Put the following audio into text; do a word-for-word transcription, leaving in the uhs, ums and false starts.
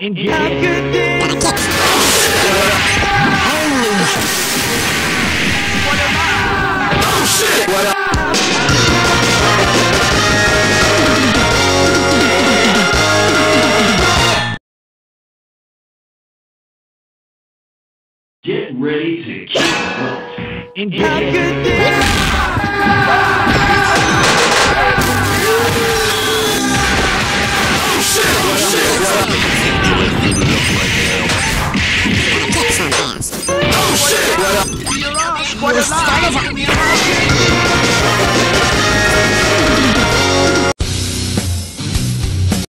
Engage. Have a good day. Holy shit! What up? Get ready to keep going. Engage. Have a good day.